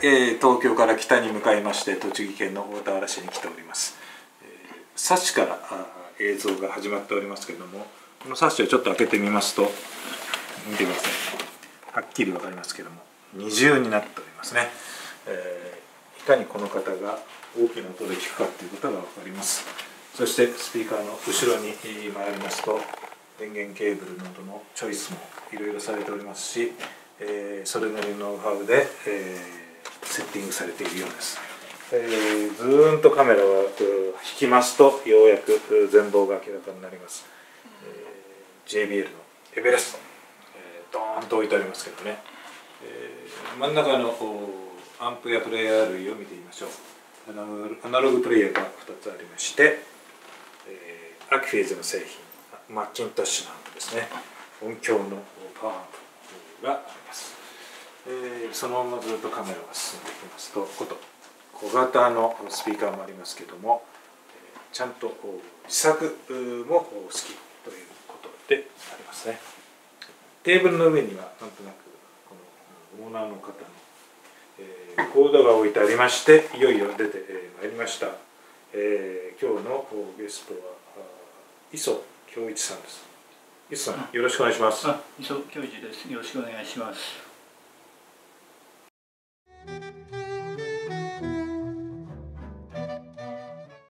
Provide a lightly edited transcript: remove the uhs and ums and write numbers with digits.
東京から北に向かいまして栃木県の大田原市に来ております。サッシから映像が始まっておりますけれども、このサッシをちょっと開けてみますと、見てください。はっきり分かりますけれども、二重になっておりますね。いかにこの方が大きな音で聞くかということが分かります。そしてスピーカーの後ろに回りますと、電源ケーブルなどのチョイスもいろいろされておりますし、それなりのノウハウで、セッティングされているようです。ずーんとカメラを引きますと、ようやく全貌が明らかになります。JBL のエベレスト、ドーンと置いてありますけどね。真ん中のアンプやプレイヤー類を見てみましょう。アナログプレイヤーが2つありまして、アキフェーズの製品、マッキントッシュのアンプですね。音響のパワーアンプがあります。そのままずっとカメラが進んでいきますと、小型のスピーカーもありますけども、ちゃんと自作も好きということでありますね。テーブルの上にはなんとなくこのオーナーの方のコードが置いてありまして、いよいよ出てまいりました。今日のゲストは磯恭一さんです。磯さん、よろしくお願いします。 磯恭一です。よろしくお願いします。